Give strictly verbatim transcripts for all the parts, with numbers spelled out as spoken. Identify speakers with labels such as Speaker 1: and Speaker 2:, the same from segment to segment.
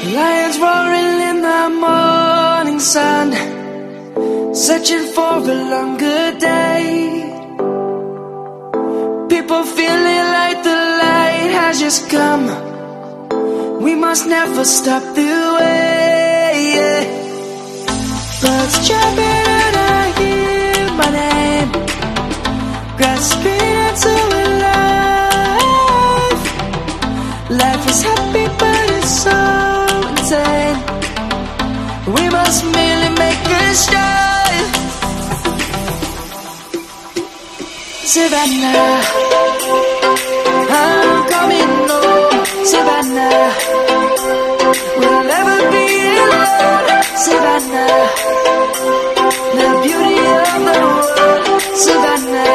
Speaker 1: Lions roaring in the morning sun, searching for a longer day. People feeling like the light has just come. We must never stop the way. Birds chirping and I hear my name, grasping into a life. Life is happy but it's so insane. We must merely make a start. Savannah, I'm coming home. Savannah, we'll never be alone. Savannah, the beauty of the world. Savannah,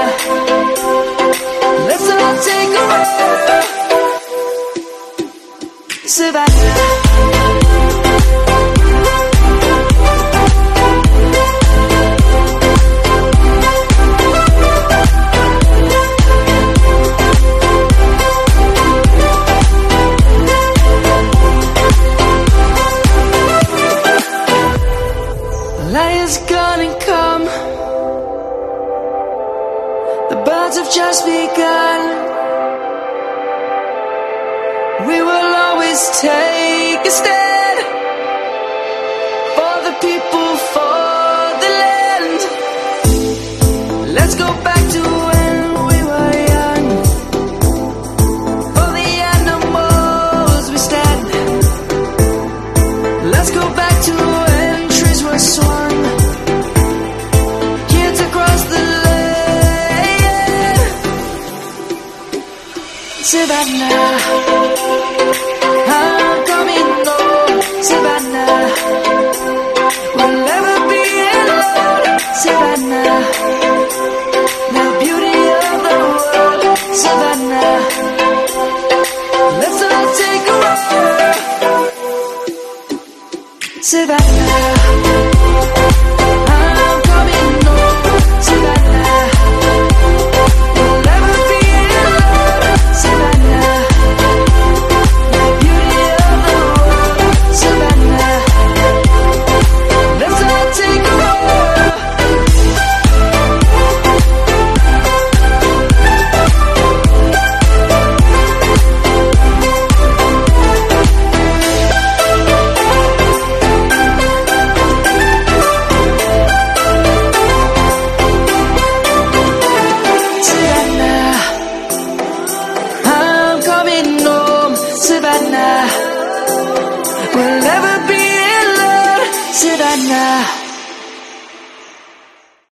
Speaker 1: let's all take a ride. Savannah, light is gonna come. The birds have just begun. We will always take a stand for the people, for the land. Let's go back to when we were young. For the animals we stand. Let's go back to when trees were swung, kids across the land. Savannah, I'm coming home. Savannah, we'll never be alone. Savannah, the beauty of the world. Savannah, let's all take a ride. Savannah.